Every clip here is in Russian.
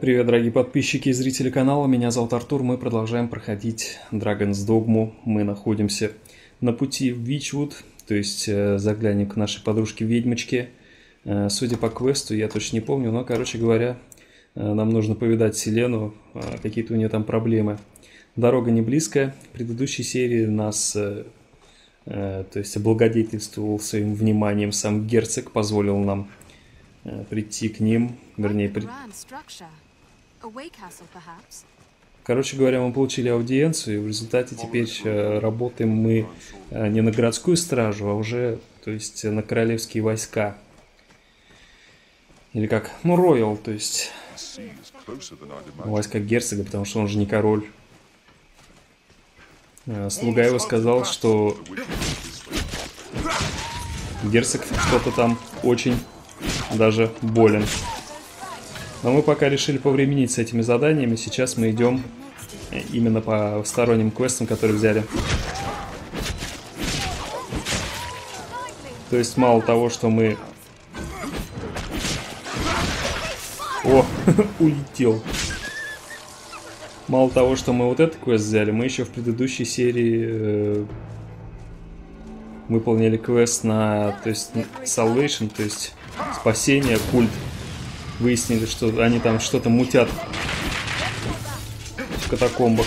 Привет, дорогие подписчики и зрители канала, меня зовут Артур, мы продолжаем проходить Dragon's Dogma. Мы находимся на пути в Вичвуд, то есть заглянем к нашей подружке-ведьмочке. Судя по квесту, я точно не помню, но, короче говоря, нам нужно повидать Селену, какие-то у нее там проблемы. Дорога не близкая, в предыдущей серии нас, то есть облагодетельствовал своим вниманием сам герцог, позволил нам прийти к ним, вернее, Короче говоря, мы получили аудиенцию, и в результате теперь работаем мы не на городскую стражу, а уже, то есть, на королевские войска. Или как, ну, роял, то есть, войска герцога, потому что он же не король. Слуга его сказал, что герцог что-то там очень даже болен. Но мы пока решили повременить с этими заданиями. Сейчас мы идем именно по сторонним квестам, которые взяли. То есть мало того, что мы... О, улетел. Мало того, что мы вот этот квест взяли, мы еще в предыдущей серии выполнили квест на, то есть, Salvation, то есть спасение, культ. Выяснили, что они там что-то мутят в катакомбах,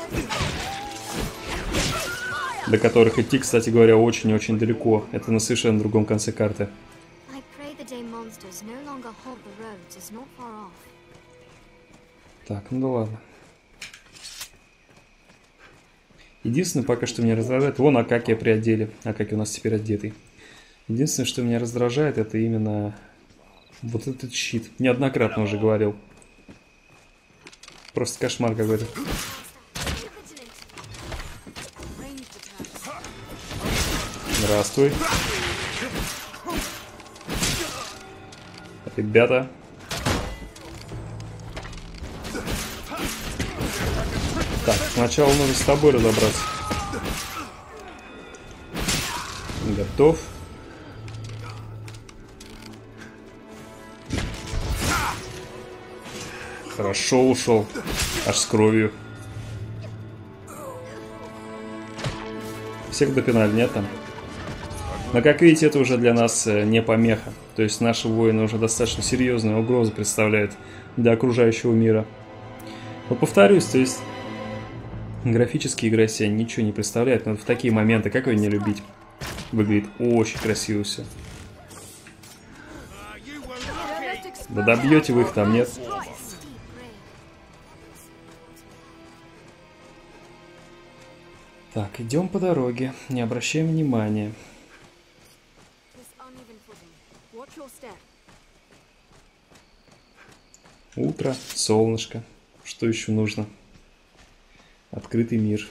до которых идти, кстати говоря, очень-очень далеко. Это на совершенно другом конце карты. Так, ну да ладно. Единственное, пока что меня раздражает, вон Акаки приодели. Акаки у нас теперь одетый. Единственное, что меня раздражает, это именно вот этот щит. Неоднократно уже говорил. Просто кошмар какой-то. Здравствуй. Ребята. Так, сначала нужно с тобой разобраться. Готов. Хорошо ушел. Аж с кровью. Всех допинали, нет там? Но, как видите, это уже для нас не помеха. То есть наши воины уже достаточно серьезную угрозу представляют для окружающего мира. Но повторюсь, то есть графически игра себя ничего не представляет. Но в такие моменты, как ее не любить? Выглядит очень красиво все. Да добьете вы их там, нет? Так, идем по дороге, не обращаем внимания. Утро, солнышко. Что еще нужно? Открытый мир.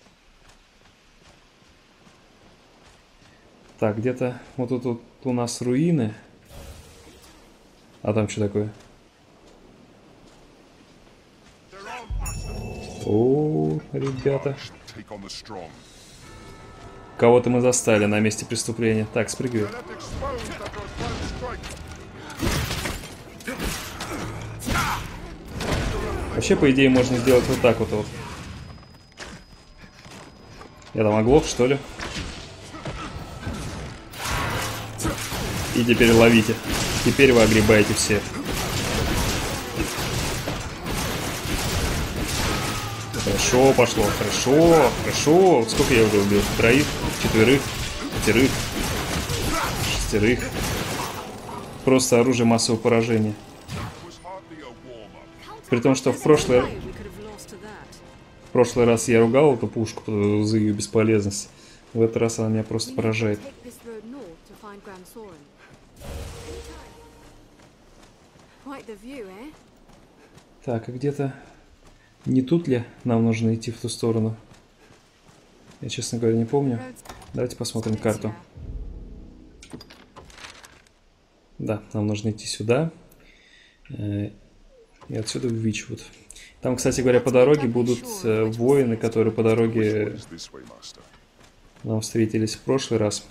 Так, где-то вот тут вот у нас руины. А там что такое? О, ребята. Кого-то мы застали на месте преступления. Так, спрыгивай. Вообще, по идее, можно сделать вот так вот. Я там оглох, что ли? И теперь ловите. Теперь вы огребаете все. Хорошо пошло, хорошо, хорошо. Сколько я уже убил? Троих, четверых, пятерых, шестерых. Просто оружие массового поражения. При том, что в прошлый раз я ругал эту пушку за ее бесполезность. В этот раз она меня просто поражает. Так, а где-то... Не тут ли нам нужно идти в ту сторону? Я, честно говоря, не помню. Давайте посмотрим карту. Да, нам нужно идти сюда. И отсюда в Вичвуд. Там, кстати говоря, по дороге будут воины, которые по дороге нам встретились в прошлый раз.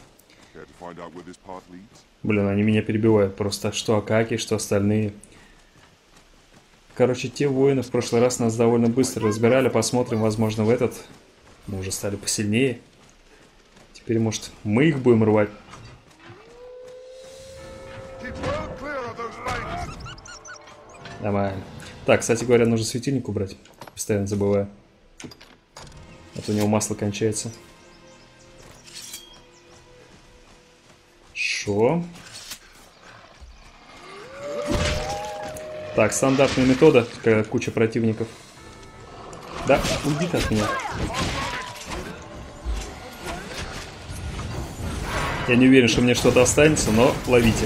Блин, они меня перебивают просто. Что Акаки, что остальные. Короче, те воины в прошлый раз нас довольно быстро разбирали. Посмотрим, возможно, в этот мы уже стали посильнее. Теперь, может, мы их будем рвать. Нормально. Так, кстати говоря, нужно светильник убрать. Постоянно забываю. А то у него масло кончается. Шо? Так, стандартная метода, когда куча противников. Да, уйди от меня. Я не уверен, что мне что-то останется, но ловите.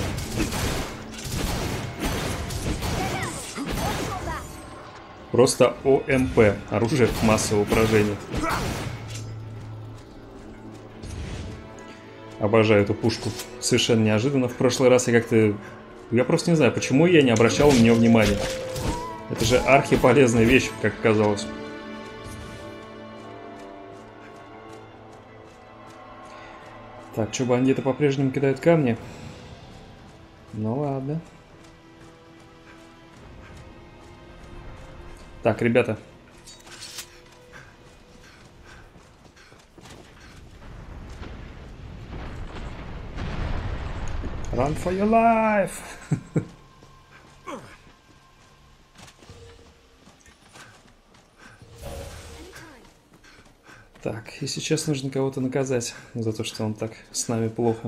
Просто ОМП. Оружие массового поражения. Обожаю эту пушку. Совершенно неожиданно. В прошлый раз я как-то... Я просто не знаю, почему я не обращал на нее внимания. Это же архиполезная вещь, как оказалось. Так, что, бандиты по-прежнему кидают камни? Ну ладно. Так, ребята. Run for your life! Так, и сейчас нужно кого-то наказать за то, что он так с нами плохо.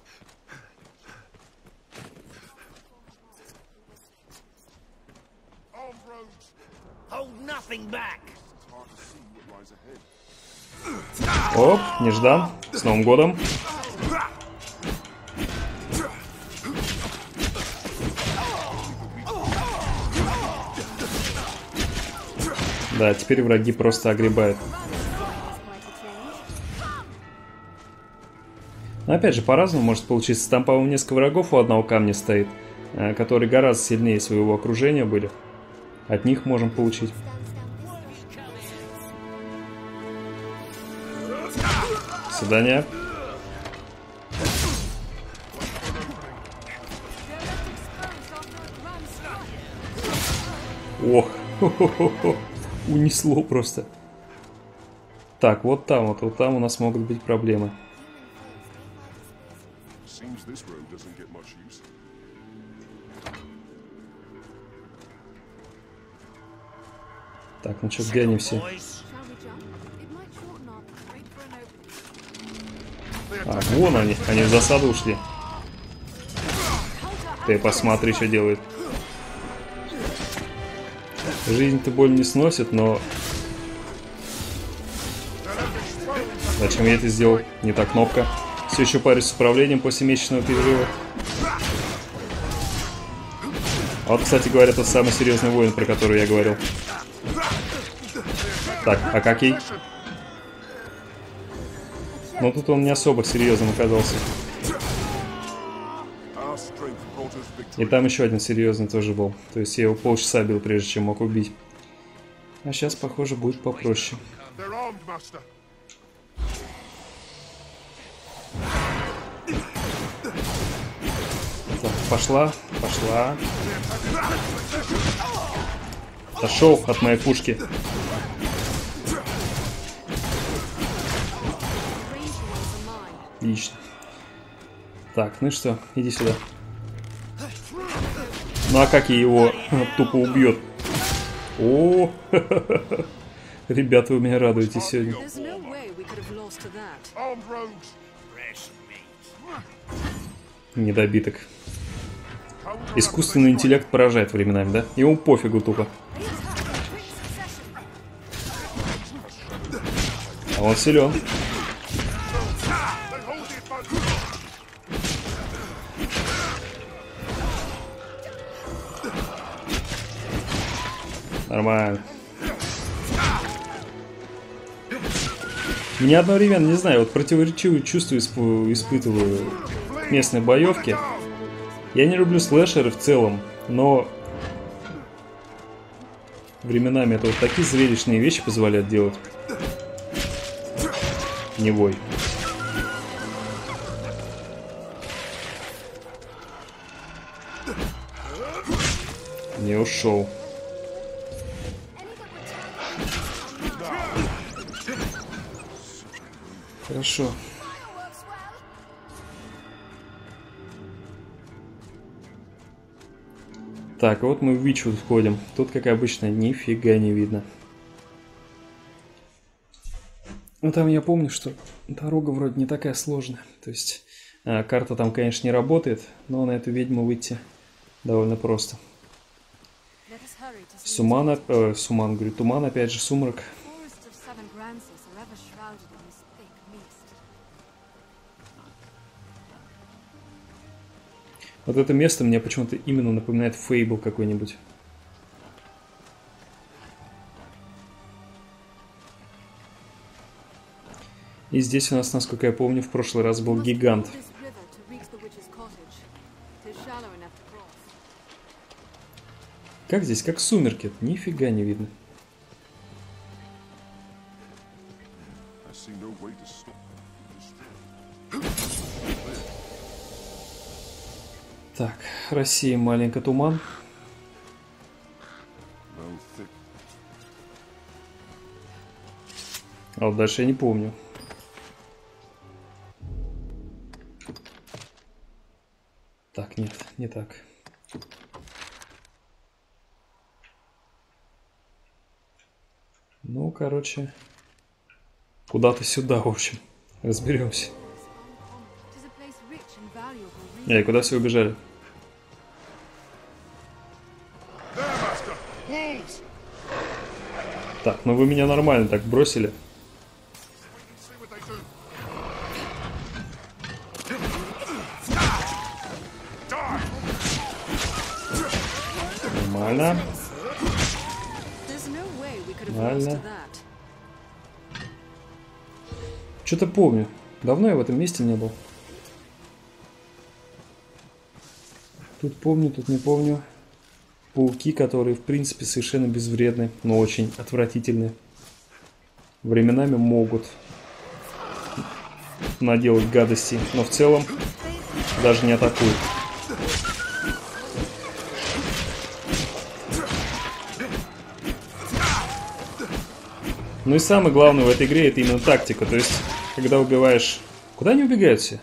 Оп, неждан. С Новым годом. Да, теперь враги просто огребают. Но опять же, по-разному может получиться. Там, по-моему, несколько врагов у одного камня стоит, которые гораздо сильнее своего окружения были. От них можем получить. Свидания. Ох, унесло просто. Так, вот там у нас могут быть проблемы. Так, ну что, где они все? А, вон они в засаду ушли. Ты посмотри, что делает. Жизнь-то боль не сносит, но... Зачем я это сделал? Не та кнопка. Все еще парюсь с управлением после месячного перерыва. Вот, кстати говоря, тот самый серьезный воин, про который я говорил. Так, Акакий. Но тут он не особо серьезным оказался. И там еще один серьезный тоже был. То есть я его полчаса бил, прежде чем мог убить. А сейчас, похоже, будет попроще. Так, пошла. Отошел от моей пушки. Отлично. Так, ну что, иди сюда. Ну а как я его тупо убьет? О, ребята, вы меня радуете сегодня. Недобиток. Искусственный интеллект поражает временами, да? Ему пофигу тупо. А он силен. Нормально. Меня одновременно, не знаю, вот противоречивые чувства испытываю к местной боевке. Я не люблю слэшеры в целом, но временами это вот такие зрелищные вещи позволяют делать. Не вой. Не ушел. Хорошо. Так, вот мы в Вичвуд входим. Тут, как обычно, нифига не видно. Ну, там я помню, что дорога вроде не такая сложная. То есть, карта там, конечно, не работает, но на эту ведьму выйти довольно просто. Суман, говорю, туман, опять же, сумрак. Вот это место мне почему-то именно напоминает Фейбл какой-нибудь. И здесь у нас, насколько я помню, в прошлый раз был гигант. Как здесь? Как сумерки. Нифига не видно. Так, Россия, маленький туман. А вот дальше я не помню. Так, нет, не так. Ну, короче, куда-то сюда, в общем. Разберемся. Эй, куда все убежали? Так, ну вы меня нормально так бросили. Нормально. Нормально. Что-то помню. Давно я в этом месте не был. Тут помню, тут не помню. Пауки, которые в принципе совершенно безвредны, но очень отвратительны. Временами могут наделать гадости, но в целом даже не атакуют. Ну и самое главное в этой игре — это именно тактика. То есть, когда убиваешь... Куда они убегают все?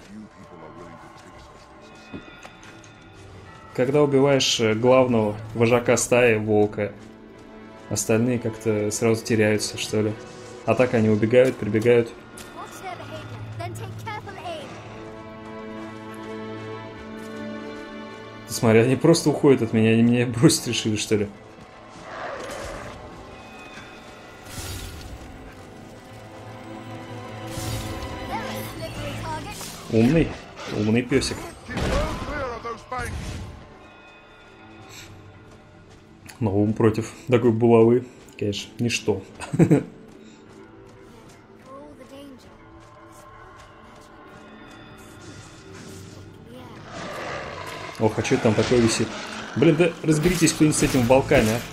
Когда убиваешь главного вожака стаи, волка, остальные как-то сразу теряются, что ли. А так они убегают, прибегают. Смотри, они просто уходят от меня, они меня бросить решили, что ли. Умный, умный песик. Но ум против такой булавы, конечно, ничто. Ох, а что там такое висит? Блин, да разберитесь кто-нибудь с этими волками, а.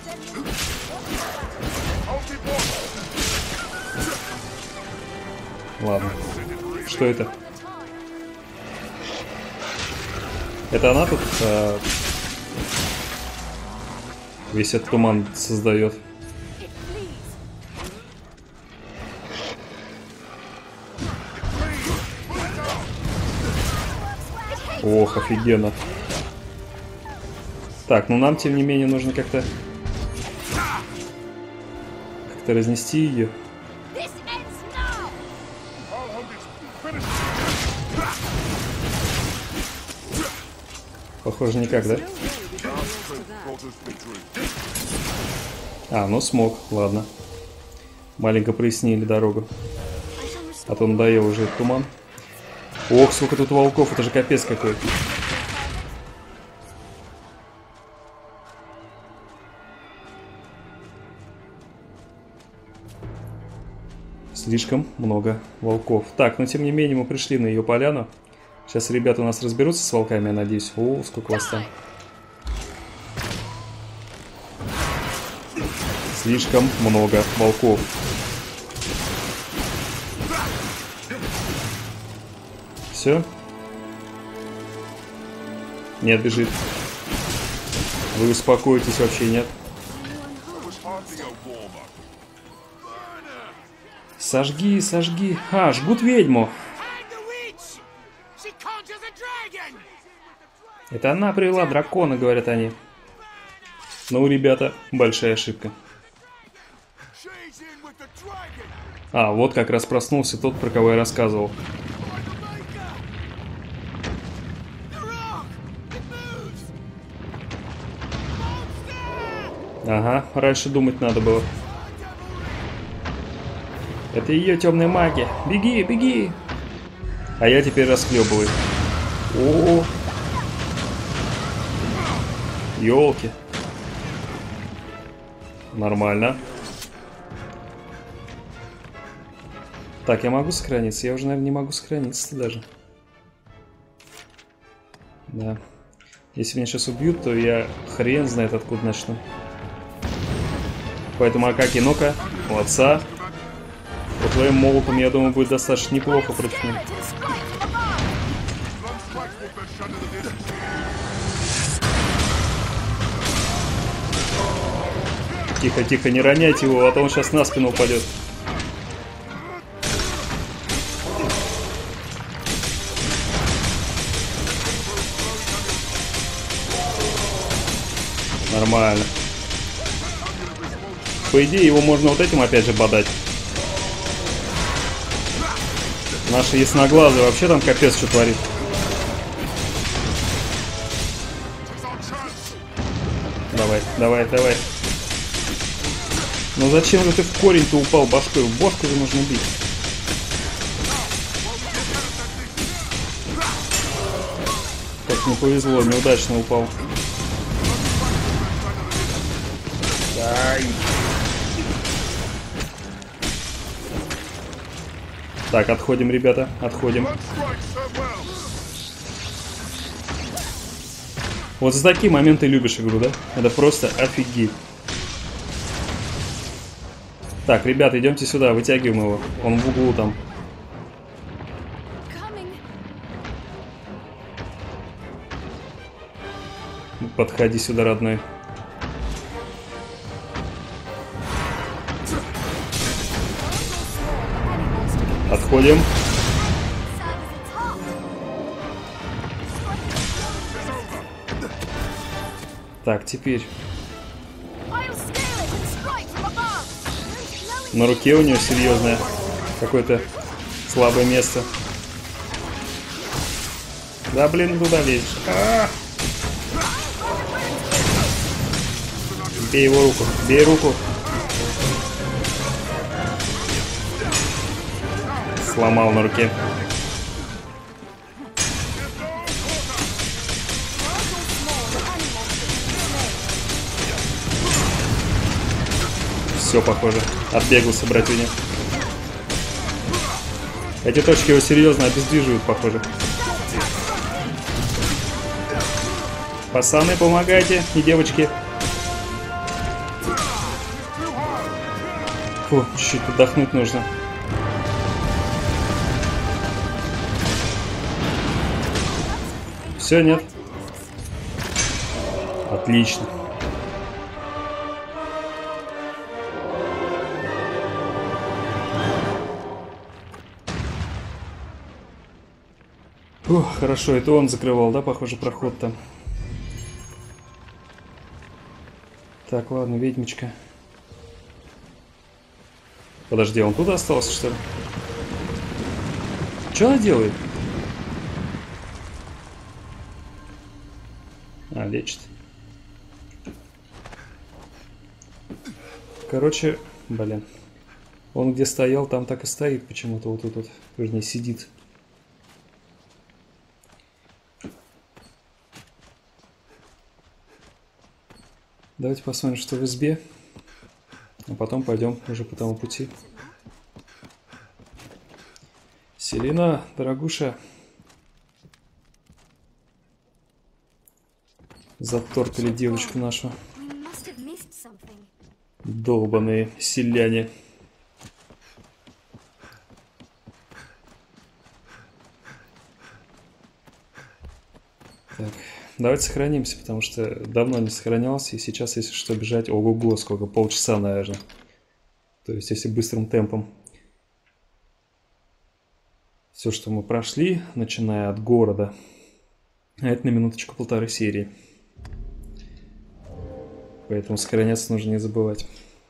Ладно. Что это? Это она тут весь этот туман создает. Ох, офигенно. Так, ну нам, тем не менее, нужно как-то разнести ее. Похоже, никак, да? А, ну смог, ладно. Маленько прояснили дорогу. А то надоел уже этот туман. Ох, сколько тут волков, это же капец какой. Слишком много волков. Так, но тем не менее мы пришли на ее поляну. Сейчас ребята у нас разберутся с волками, я надеюсь. О, сколько вас там. Слишком много волков. Все? Нет, бежит. Вы успокоитесь вообще, нет? Сожги, сожги. А, жгут ведьму. Это она привела дракона, говорят они. Ну, ребята, большая ошибка. А, вот как раз проснулся тот, про кого я рассказывал. Ага, раньше думать надо было. Это ее темная магия. Беги, беги. А я теперь расхлебываю. О, елки. Нормально. Так, я могу сохраниться? Я уже, наверное, не могу сохраниться даже. Да. Если меня сейчас убьют, то я хрен знает откуда начну. Поэтому, Акаки, ну-ка, молодца. Вот твоим молотом, я думаю, будет достаточно неплохо против них. Тихо, тихо, не роняйте его, а то он сейчас на спину упадет. Нормально. По идее, его можно вот этим опять же бодать. Наши ясноглазые вообще там капец что творит. Давай, давай, давай. Ну зачем же ты в корень-то упал башкой? В бошку же нужно бить. Как не повезло, неудачно упал. Ай. Так, отходим, ребята, отходим. Вот за такие моменты любишь игру, да? Это просто офигеть. Так, ребята, идемте сюда, вытягиваем его. Он в углу там. Подходи сюда, родной. Отходим. Так, теперь. На руке у нее серьезное какое-то слабое место. Да, блин, туда лезешь. Бей его руку, бей руку. Сломал на руке. Все, похоже. Отбегался, братюня. Эти точки его серьезно обездвиживают, похоже. Пацаны, помогайте. И девочки. Фу, чуть-чуть отдохнуть нужно. Все, нет? Отлично. Фух, хорошо, это он закрывал, да, похоже, проход там. Так, ладно, ведьмочка. Подожди, он туда остался, что ли? Что она делает? А, лечит. Короче, блин. Он где стоял, там так и стоит почему-то. Вот тут, вернее, сидит. Давайте посмотрим, что в избе. А потом пойдем уже по тому пути. Селена, дорогуша. Заторпили девочку нашу. Долбаные селяне. Так, давайте сохранимся, потому что давно не сохранялся. И сейчас, если что, бежать, ого-го, сколько, полчаса, наверное. То есть, если быстрым темпом. все, что мы прошли, начиная от города. А это на минуточку полторы серии. Поэтому сохраняться нужно не забывать.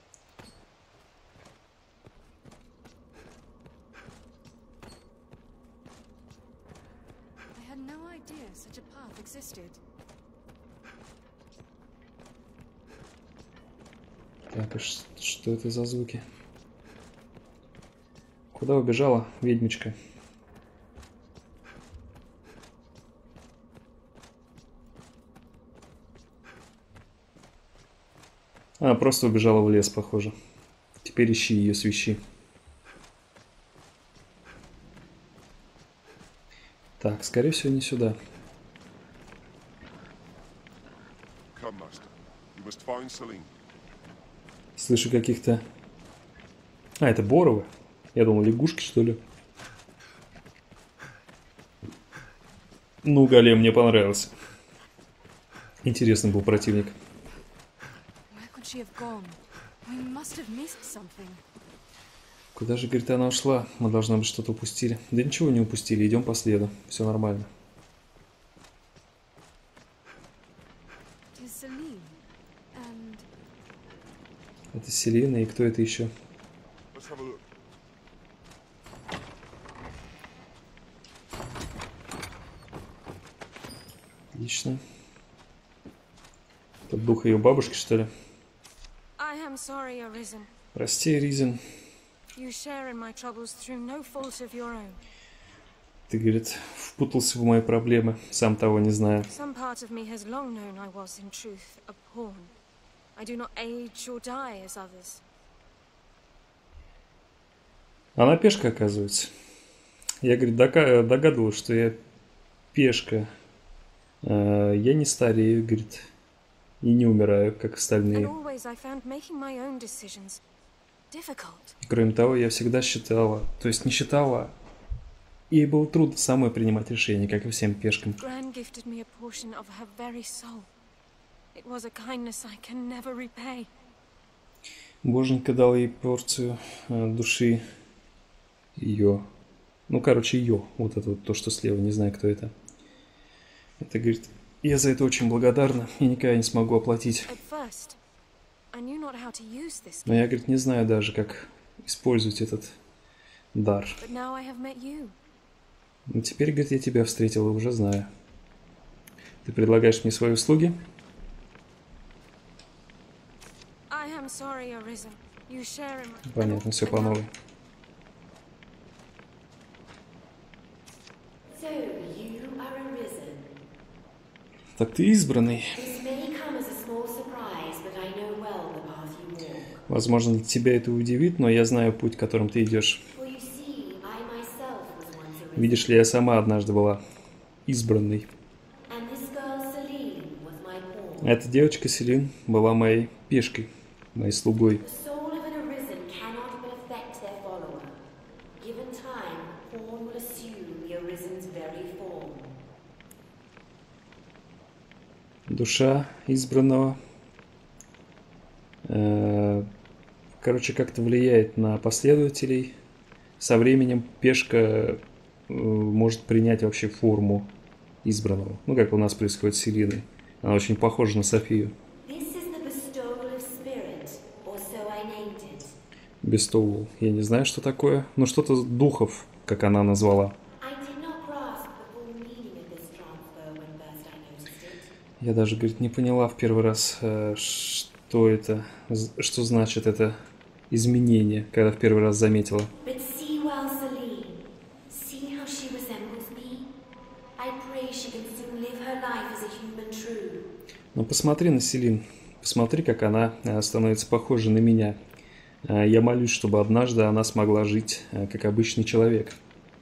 Так, а что это за звуки? Куда убежала ведьмочка? А, просто убежала в лес, похоже. Теперь ищи ее, свищи. Так, скорее всего, не сюда. Слышу каких-то... А, это боровы? Я думал, лягушки, что ли? Ну, голем мне понравился. Интересный был противник. Куда же, говорит, она ушла? Мы, должно быть, что-то упустили. Да ничего не упустили, идем по следу. Все нормально. Это Селина, и кто это еще? Отлично. Это дух ее бабушки, что ли? Прости, Ризен. Ты, говорит, впутался в мои проблемы, сам того не зная. Она пешка, оказывается. Я, говорит, догадывалась, что я пешка. Я не старею, говорит, и не умираю, как остальные. Кроме того, я всегда считала, то есть не считала, ей было трудно самой принимать решения, как и всем пешкам. Боженька дал ей порцию души ее. Ну, короче, ее. Вот это вот то, что слева, не знаю, кто это. Это, говорит, я за это очень благодарна и никогда не смогу оплатить. Но я, говорит, не знаю даже, как использовать этот дар. Но теперь, говорит, я тебя встретила, уже знаю. Ты предлагаешь мне свои услуги? Понятно, все по новой. Так ты избранный. Возможно, тебя это удивит, но я знаю путь, которым ты идешь. Видишь ли, я сама однажды была избранной. Эта девочка Селин была моей пешкой, моей слугой. Душа избранного, короче, как-то влияет на последователей. Со временем пешка может принять вообще форму избранного. Ну, как у нас происходит с Селиной. Она очень похожа на Софию. Bestowal. Я не знаю, что такое. Но что-то духов, как она назвала. Я даже, говорит, не поняла в первый раз, что это, что значит это изменение, когда в первый раз заметила. Но посмотри на Селин, посмотри, как она становится похожа на меня. Я молюсь, чтобы однажды она смогла жить, как обычный человек.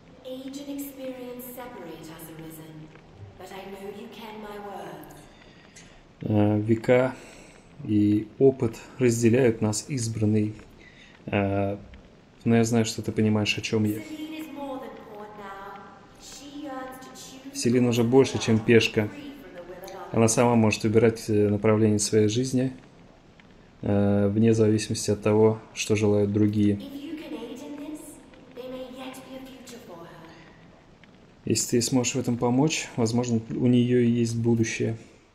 Века и опыт разделяют нас, избранный. Но я знаю, что ты понимаешь, о чем я. Селин уже больше, чем пешка. Она сама может выбирать направление своей жизни, вне зависимости от того, что желают другие. Если ты сможешь в этом помочь, возможно, у нее и есть будущее.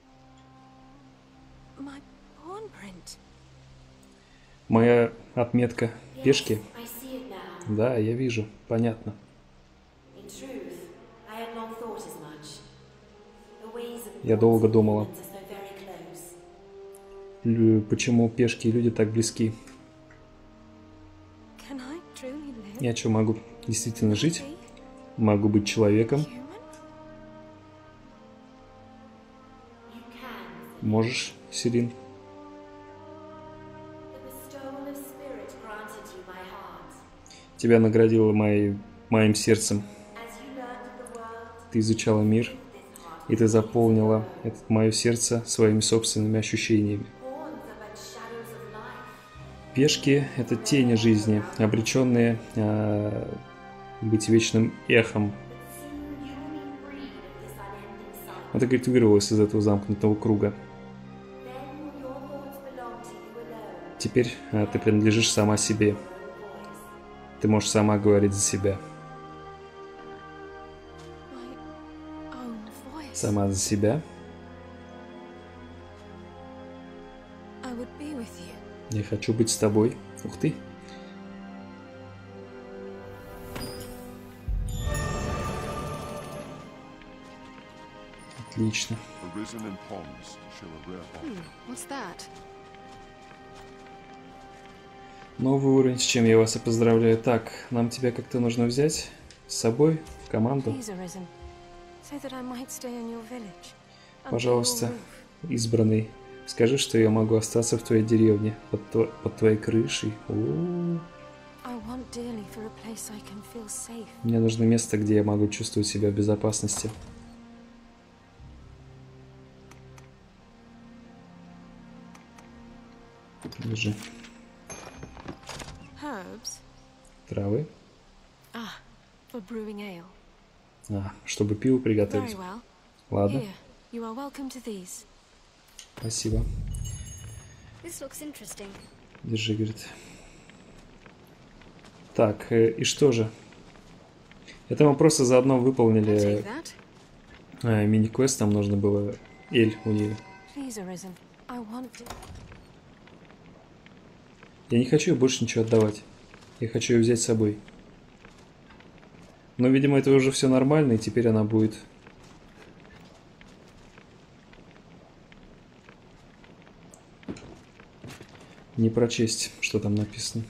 My pawn print. Моя отметка Yes, пешки? I see it now. Да, я вижу. Понятно. In truth, I had long thought as much. The ways of Я pawns долго and думала, humans are so very close. почему пешки и люди так близки. Can I truly live? Я что, могу действительно Can I жить? be Могу быть человеком? human? You can. Можешь, Селин? The bestowal of spirit granted you by heart. Тебя наградила моим сердцем. As you learned of the world, Ты изучала мир, this heart и ты заполнила мое сердце своими собственными ощущениями. pawns are but shadows of life. Пешки — это тени жизни, обреченные быть вечным эхом. But soon you will be freed of this unending cycle. Вот ты, говорит, вырвалась из этого замкнутого круга. Then will your thoughts belong to you alone. Теперь ты принадлежишь сама себе. Your own voice. Ты можешь сама говорить за себя. My own voice. Сама за себя. I would be with you. Я хочу быть с тобой. Ух ты. Отлично. Arisen in ponds show a rare bond. What's that? Новый уровень, с чем я вас и поздравляю. Так, нам тебя как-то нужно взять с собой в команду. Please, Arisen, so that I might stay in your village. Under Пожалуйста, your roof. избранный, скажи, что я могу остаться в твоей деревне, под твоей крышей. У-у-у. I want dearly for a place I can feel safe. Мне нужно место, где я могу чувствовать себя в безопасности. Держи. Herbs? Травы. Ah, for brewing ale. Чтобы пиво Very приготовить. well. Ладно, Here, you are welcome to these. спасибо. This looks interesting. Держи, говорит. Так, и что же? Это мы просто заодно I'll выполнили take that. мини-квест, там нужно было эль у нее. Please, Arisen, I want to... Я не хочу ей больше ничего отдавать. Я хочу ее взять с собой. Но, видимо, это уже все нормально, и теперь она будет... Не прочесть, что там написано.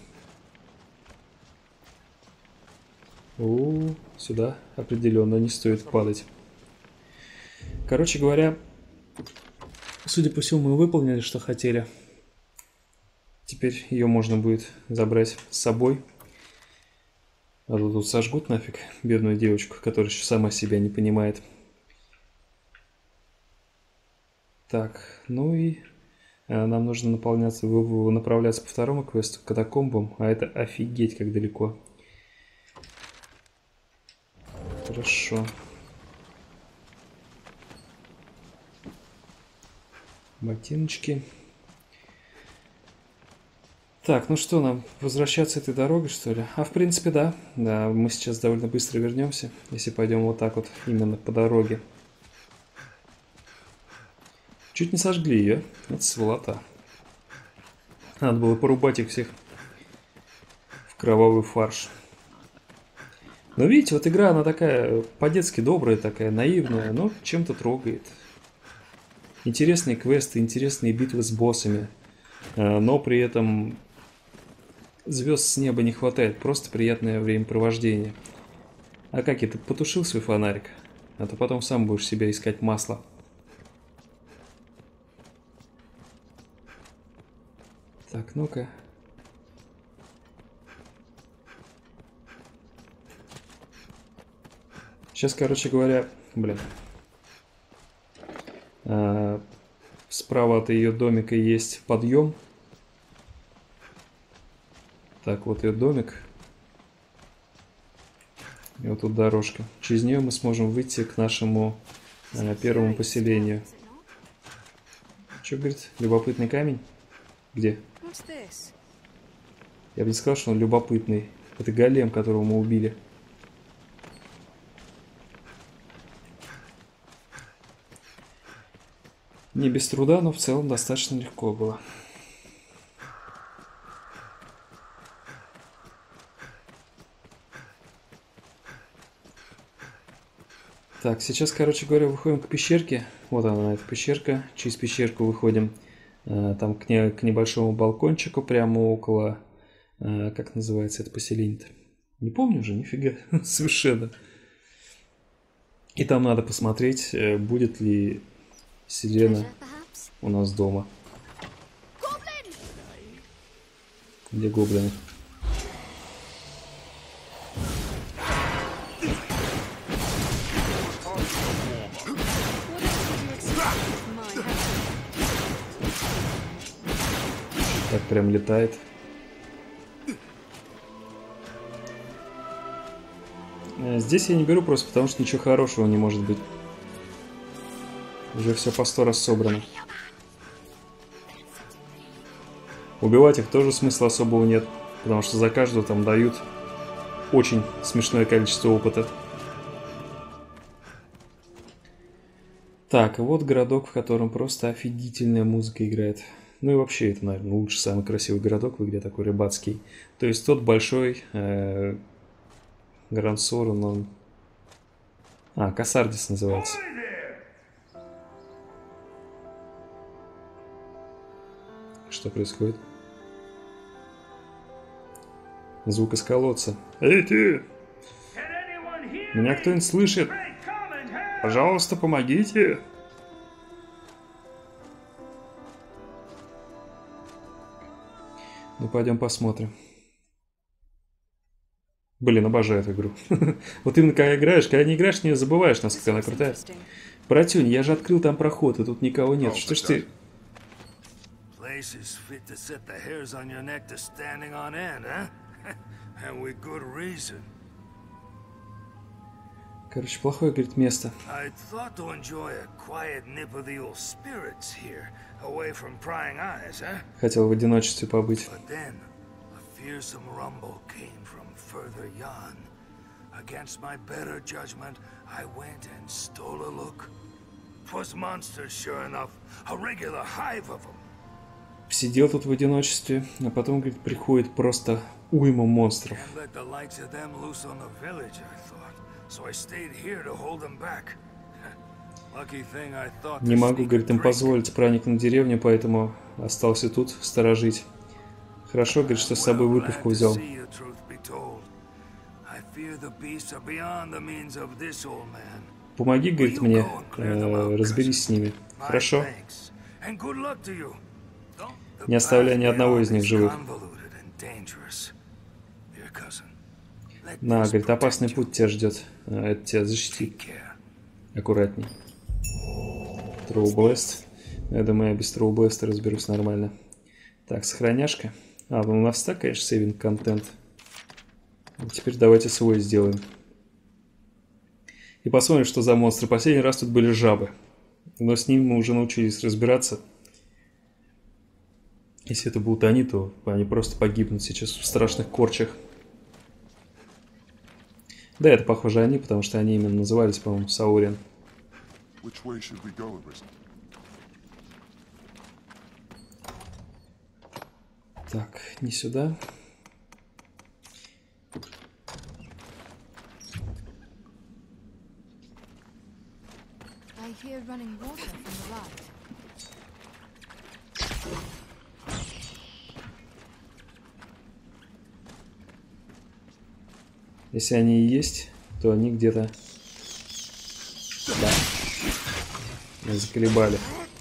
Сюда определенно не стоит падать. Короче говоря, судя по всему, мы выполнили, что хотели. Теперь ее можно будет забрать с собой. А то тут сожгут нафиг бедную девочку, которая еще сама себя не понимает. Так, ну и нам нужно направляться по второму квесту, к катакомбам, а это офигеть как далеко. Хорошо. Ботиночки. Так, ну что, нам возвращаться этой дорогой, что ли? В принципе, да. Да, мы сейчас довольно быстро вернемся, если пойдем вот так вот, именно по дороге. Чуть не сожгли ее. Это сволота. Надо было порубать их всех в кровавый фарш. Но видите, вот игра, она такая по-детски добрая, такая наивная, но чем-то трогает. Интересные квесты, интересные битвы с боссами. Но при этом звезд с неба не хватает. Просто приятное времяпровождение. А как это? Потушил свой фонарик? А то потом сам будешь себя искать масло. Так, ну-ка. Сейчас, короче говоря, блин. Справа от ее домика есть подъем. Так, вот ее домик. И вот тут дорожка. Через нее мы сможем выйти к нашему первому поселению. Что, говорит? Любопытный камень? Где? What's this? Я бы не сказал, что он любопытный. Это голем, которого мы убили. Не без труда, но в целом достаточно легко было. Так, сейчас, короче говоря, выходим к пещерке. Вот она, эта пещерка. Через пещерку выходим. Там к небольшому балкончику прямо около... Как называется это поселение-то? Не помню уже, нифига. Совершенно. И там надо посмотреть, будет ли Селена у нас дома. Где гоблины? Так прям летает. Здесь я не беру просто потому, что ничего хорошего не может быть. Уже все по 100 раз собрано. Убивать их тоже смысла особого нет, потому что за каждого там дают очень смешное количество опыта. Так, вот городок, в котором просто офигительная музыка играет. Ну и вообще, это, наверное, лучший, самый красивый городок в игре, такой рыбацкий. То есть тот большой Гранд-Сорен, он... Касардис называется. Что происходит? Звук из колодца. Эй, ты! Меня кто-нибудь слышит? Пожалуйста, помогите! Ну, пойдем посмотрим. Блин, обожаю эту игру. Вот именно когда играешь, когда не играешь, не забываешь, насколько она крутая. Братюнь, я же открыл там проход, и тут никого нет. Что ж ты... Короче, плохое, говорит, место. Хотел в одиночестве побыть. Сидел тут в одиночестве, а потом, говорит, приходит просто уйма монстров. Не могу, говорит, им позволить проникнуть в деревню, поэтому остался тут сторожить. Хорошо, говорит, что с собой выпивку взял. Помоги, говорит, мне, разберись с ними. Хорошо? Не оставляй ни одного из них живых. На, говорит, опасный путь тебя ждет. Это тебя защитит. Аккуратней. Троублест. Я думаю, я без Троублеста разберусь нормально. Так, сохраняшка. Ну у нас так, конечно, сейвинг контент. Теперь давайте свой сделаем. И посмотрим, что за монстры. Последний раз тут были жабы. Но с ними мы уже научились разбираться. Если это будут они, то они просто погибнут сейчас в страшных корчах. Да, это похоже они, потому что они именно назывались, по-моему, Саурин. Так, не сюда. Если они и есть, то они где-то... Да. Заколебали.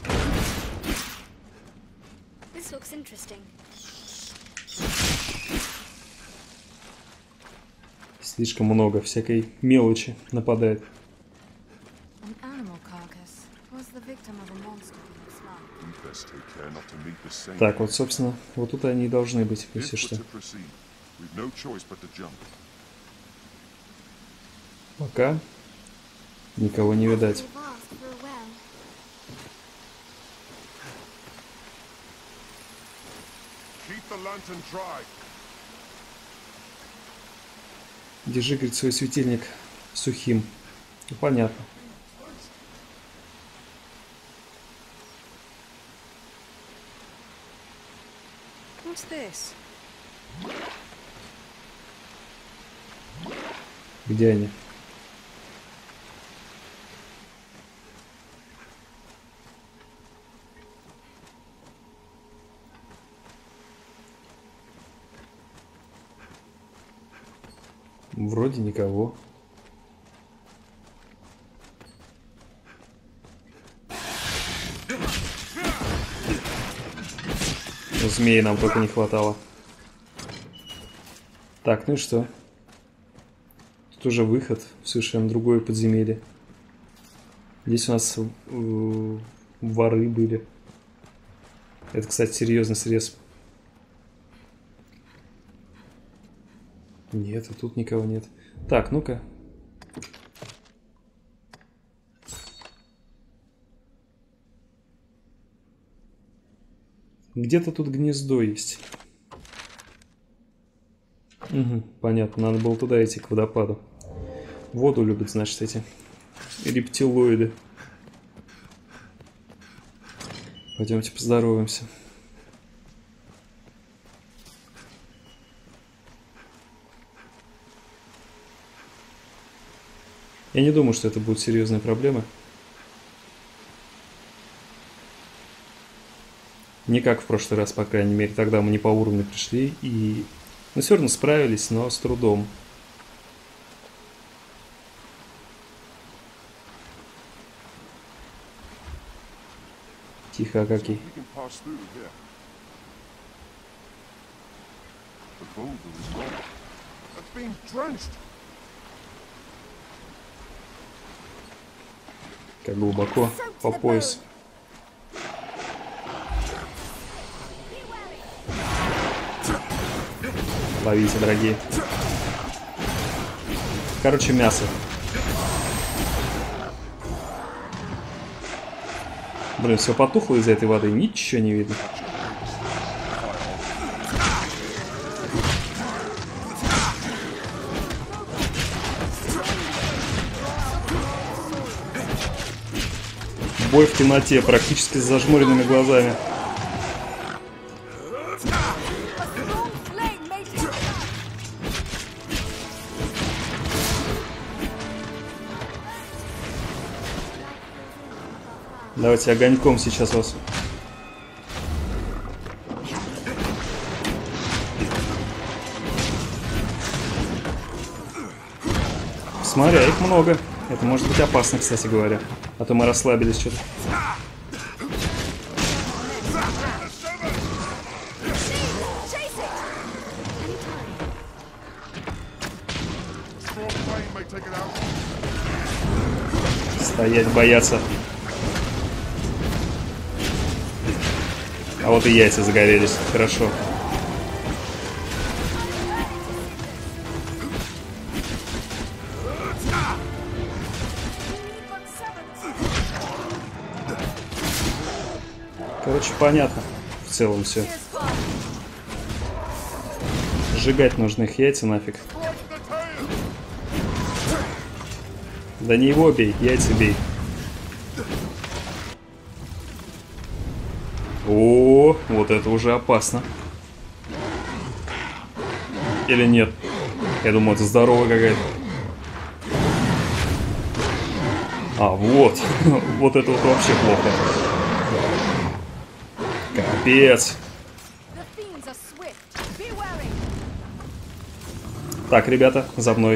Слишком много всякой мелочи нападает. Так, вот, собственно, вот тут они и должны быть, если что. Пока никого не видать. Держи, говорит, свой светильник сухим. Ну, понятно. What's this? Где они? Вроде никого. Змеи нам только не хватало. Так, ну и что? Тут уже выход в совершенно другое подземелье. Здесь у нас воры были. Это, кстати, серьезный срез. Нет, и тут никого нет. Так, ну-ка. Где-то тут гнездо есть. Угу, понятно, надо было туда идти, к водопаду. Воду любят, значит, эти рептилоиды. Пойдемте поздороваемся. Я не думаю, что это будут серьезные проблемы. Не как в прошлый раз, по крайней мере. Тогда мы не по уровню пришли и... Ну, все равно справились, но с трудом. Тихо, Акакий. We can pass through here. The boulder is gone. It's been drenched. Как глубоко, по пояс. Ловите, дорогие. Короче, мясо. Блин, все потухло из-за этой воды, ничего не видно. Бой в темноте, практически с зажмуренными глазами. Давайте огоньком сейчас вас. Смотри, их много. Это может быть опасно, кстати говоря. А то мы расслабились что-то. Стоять, бояться. А вот и яйца загорелись. Хорошо. Короче, понятно. В целом все. Сжигать нужно их яйца нафиг. Да не его бей, яйца бей. О, вот это уже опасно. Или нет? Я думаю, это здоровая какая-то. А, вот. Вот это вот вообще плохо. Капец. Так, ребята, за мной.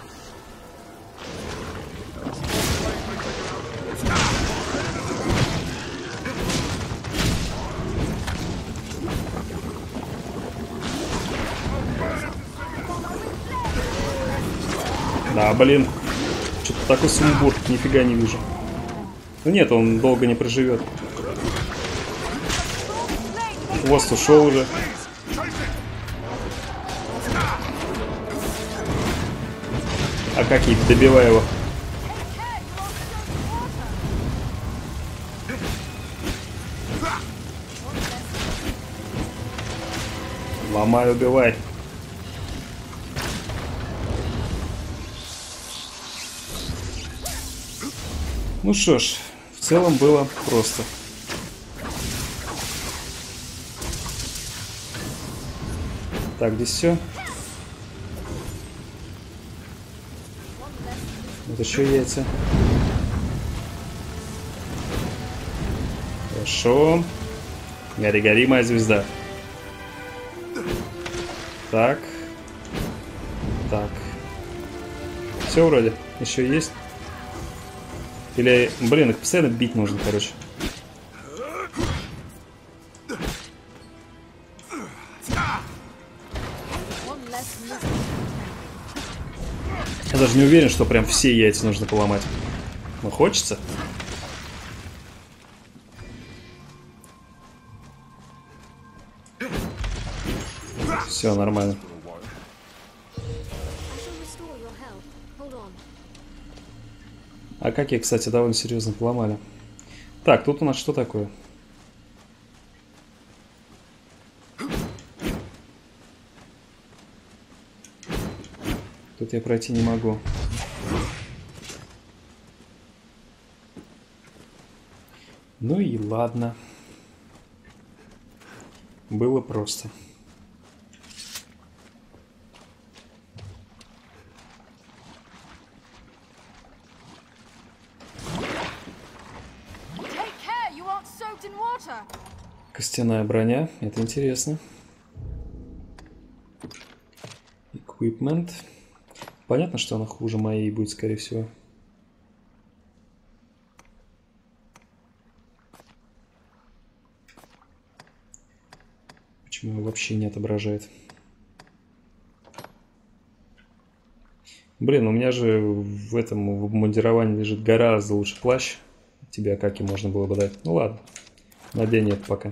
Да, блин. Что-то такой сумбур. Нифига не вижу. Ну нет, он долго не проживет. Хвост ушел уже. А как и добивай его. Ломай, убивай. Ну что ж, в целом было просто. Так, здесь все. Вот еще яйца. Хорошо. Гори, гори, моя звезда. Так. Так. Все вроде. Еще есть. Или, блин, их постоянно бить нужно, короче. Я даже не уверен, что прям все яйца нужно поломать. Но хочется. Все нормально. А как я, кстати, довольно серьезно поломали. Так, тут у нас что такое? Тут я пройти не могу. Ну и ладно. Было просто. Костяная броня. Это интересно. Equipment. Понятно, что она хуже моей будет, скорее всего. Почему его вообще не отображает? Блин, у меня же в этом в обмундировании лежит гораздо лучше плащ. Тебе как и можно было бы дать. Ну ладно. Надень это пока.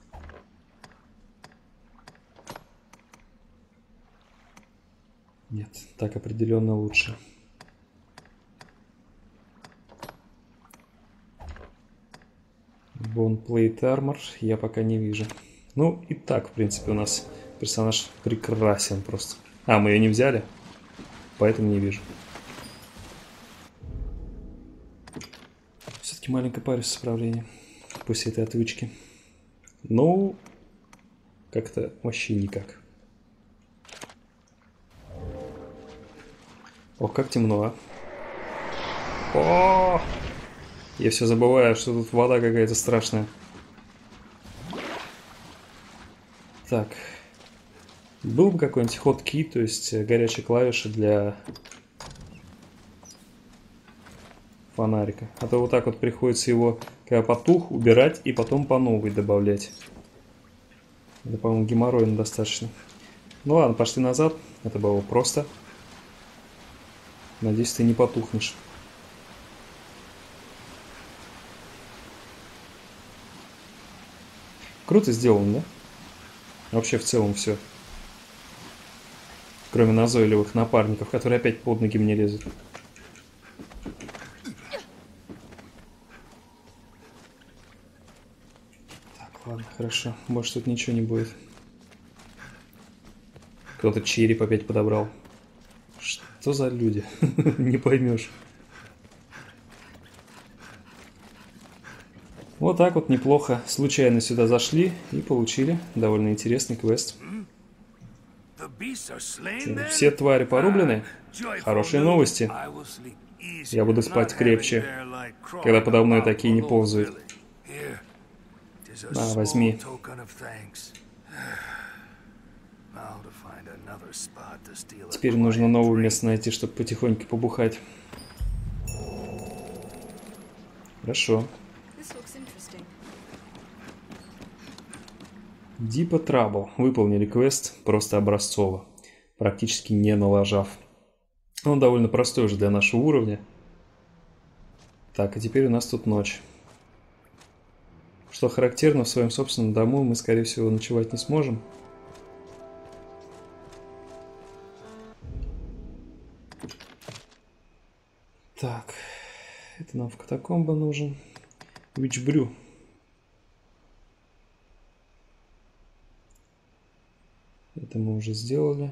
Нет, так определенно лучше. Bone Plate Armor я пока не вижу. Ну и так, в принципе, у нас персонаж прекрасен просто. А, мы ее не взяли, поэтому не вижу. Все-таки маленькая парюсь сопротивления после этой отвычки. Ну, как-то вообще никак. О, как темно, а. О! Я все забываю, что тут вода какая-то страшная. Так. Был бы какой-нибудь хоткей, то есть горячие клавиши для фонарика. А то вот так вот приходится его, когда потух, убирать и потом по новой добавлять. Это, по-моему, геморройно достаточно. Ну ладно, пошли назад. Это было просто. Надеюсь, ты не потухнешь. Круто сделано, да? Вообще в целом все. Кроме назойливых напарников, которые опять под ноги мне лезут. Так, ладно, хорошо. Может, тут ничего не будет. Кто-то череп опять подобрал. Что за люди? Не поймешь. Вот так вот неплохо. Случайно сюда зашли и получили довольно интересный квест. Все твари порублены? Хорошие новости. Я буду спать крепче, когда подо мной такие не ползают. На, возьми. Теперь нужно новое место найти, чтобы потихоньку побухать. Хорошо. Deep Trouble. Выполнили квест просто образцово, практически не налажав. Он довольно простой уже для нашего уровня. Так, а теперь у нас тут ночь. Что характерно, в своем собственном дому мы, скорее всего, ночевать не сможем. Так, это нам в катакомбы нужен. Witchbrew. Это мы уже сделали.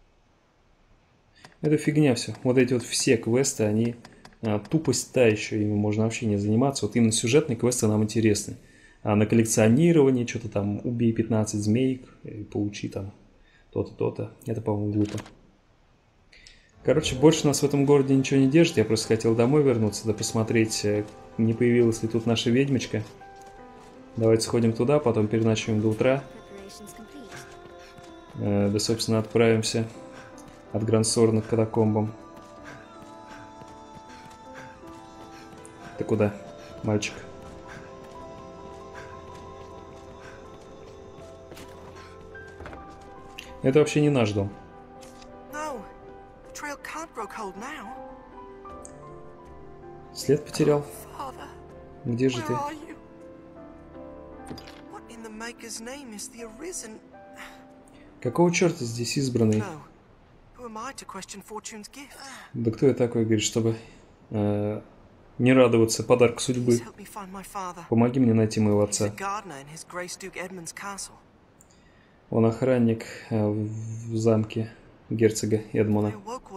Это фигня все. Вот эти вот все квесты, они тупость та еще, ими можно вообще не заниматься. Вот именно сюжетные квесты нам интересны. А на коллекционирование, что-то там, убей 15 змеек и получи там то-то, то-то. Это, по-моему, глупо. Короче, больше нас в этом городе ничего не держит. Я просто хотел домой вернуться, да посмотреть, не появилась ли тут наша ведьмочка. Давайте сходим туда, потом переночуем до утра. Да, собственно, отправимся от Грансорна к катакомбам. Ты куда, мальчик? Это вообще не наш дом. След потерял. Где же ты? Какого черта здесь избранный? Да кто я такой, говорит, чтобы не радоваться подарку судьбы? Помоги мне найти моего отца. Он охранник в замке герцога Эдмона.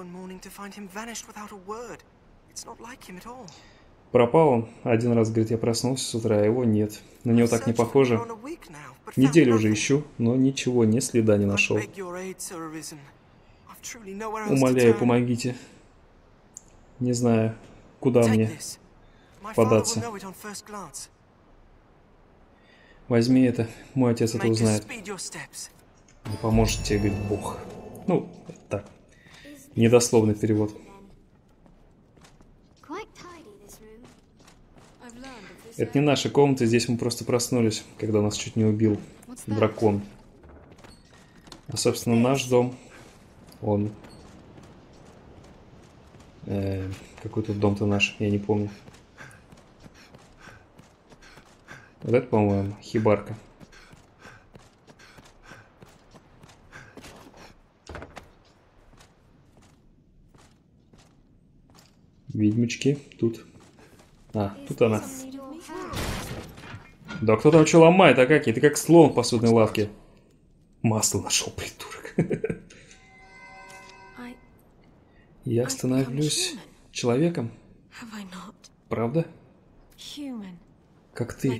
Пропал он. Один раз, говорит, я проснулся с утра, а его нет. На него так не похоже. Неделю уже ищу, но ничего, ни следа не нашел. Умоляю, помогите. Не знаю, куда мне податься. Возьми это, мой отец это узнает. Не поможет тебе, говорит, Бог. Ну, так. Недословный перевод. Это не наша комната, здесь мы просто проснулись, когда нас чуть не убил дракон. А, собственно, наш дом, он... какой тут дом-то наш, я не помню. Вот это, по-моему, хибарка. Ведьмочки тут. А, тут она. Да кто там что ломает, а как? Ты как слон в посудной лавке. Масло нашел, придурок. Я становлюсь человеком. Правда? Как ты.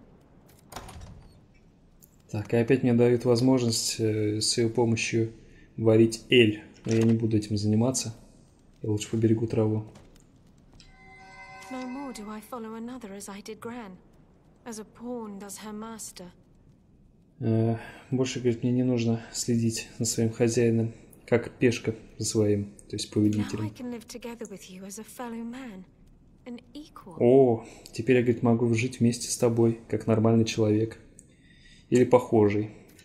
Так, и опять мне дают возможность с ее помощью варить эль. Но я не буду этим заниматься. Я лучше поберегу траву. Больше, говорит, мне не нужно следить за своим хозяином, как пешка за своим, то есть повелителем. О, теперь я, говорит, могу жить вместе с тобой, как нормальный человек. Или похожий.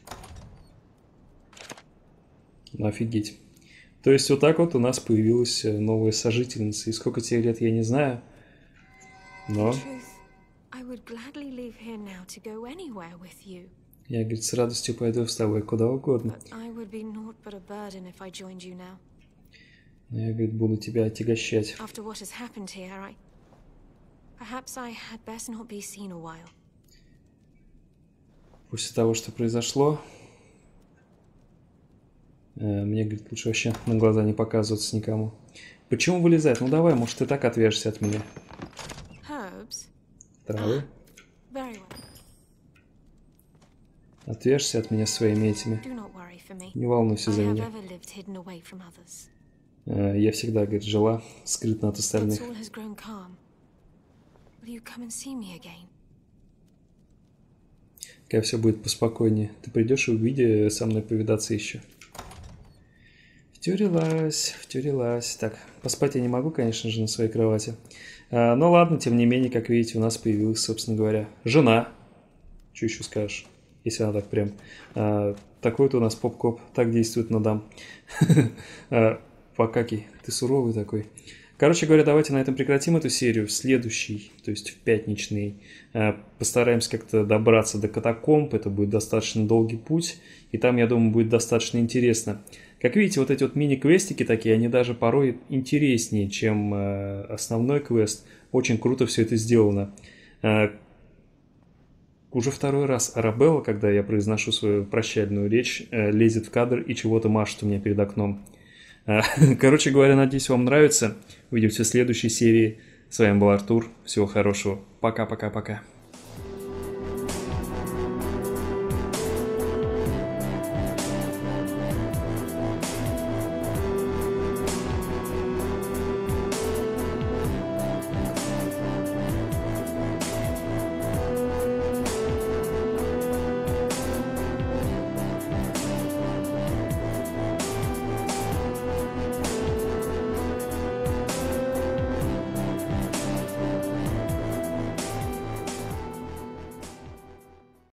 Ну, офигеть. То есть вот так вот у нас появилась новая сожительница. И сколько тебе лет, я не знаю. Но... Я, говорит, с радостью пойду с тобой куда угодно. Но я, говорит, буду тебя отягощать. После того, что произошло, мне, говорит, лучше вообще на глаза не показываться никому. Почему вылезает? Ну давай, может, ты так отвяжешься от меня. Травы. Отвяжься от меня своими этими. Не волнуйся за меня. Я всегда, говорит, жила скрытно от остальных. Когда все будет поспокойнее, ты придешь и увидишь со мной повидаться еще. Втюрилась. Так, поспать я не могу, конечно же, на своей кровати. Но ладно, тем не менее, как видите, у нас появилась, собственно говоря, жена. Что еще скажешь, если она так прям... Такой-то у нас поп-коп, так действует на дам. Покакий, ты суровый такой. Короче говоря, давайте на этом прекратим эту серию. В следующий, то есть в пятничный, постараемся как-то добраться до катакомб. Это будет достаточно долгий путь. И там, я думаю, будет достаточно интересно. Как видите, вот эти вот мини-квестики такие, они даже порой интереснее, чем основной квест. Очень круто все это сделано. Уже второй раз Арабелла, когда я произношу свою прощальную речь, лезет в кадр и чего-то машет у меня перед окном. Короче говоря, надеюсь, вам нравится. Увидимся в следующей серии. С вами был Артур. Всего хорошего. Пока-пока-пока.